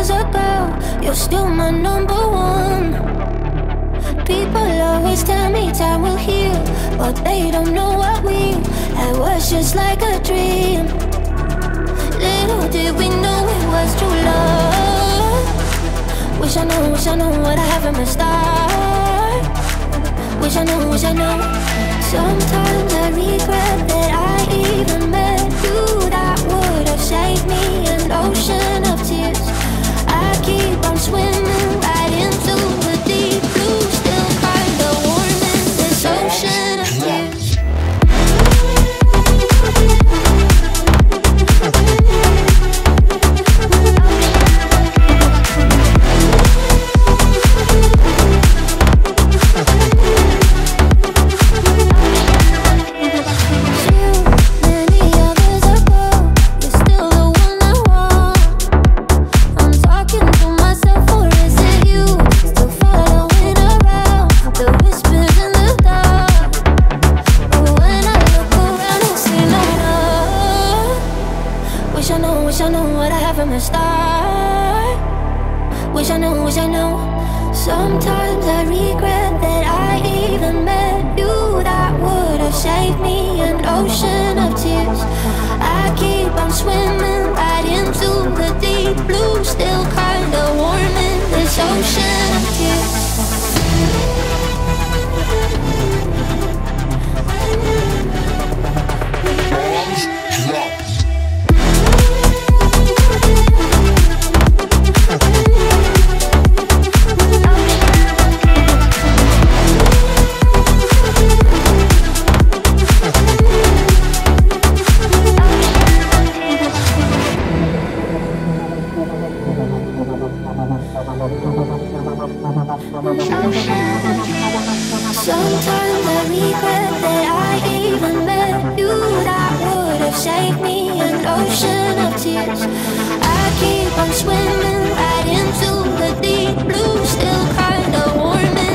years ago, you're still my number one. People always tell me time will heal, but they don't know what we had was just like a dream. Little did we know it was true love. Wish I know what I have from the start. Wish I know. Sometimes I regret that I even met you. That would have saved me an ocean of tears. I keep on swimming right into the deep blue, still kinda warm in this ocean of tears. Wish I know what I have from the start. Wish I know. Sometimes I regret that I even met you. That would have saved me an ocean of tears. I keep on swimming right into the deep blue, still kinda warm in this ocean of tears. Sometimes I regret that I even met you. That would have saved me an ocean of tears. I keep on swimming right into the deep blue, still kinda warm.